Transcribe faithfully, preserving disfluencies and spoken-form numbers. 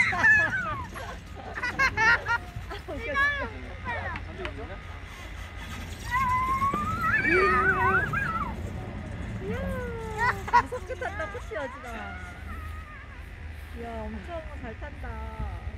무섭게 탄다, 그치, 여진아? 이야, 엄청 잘 탄다.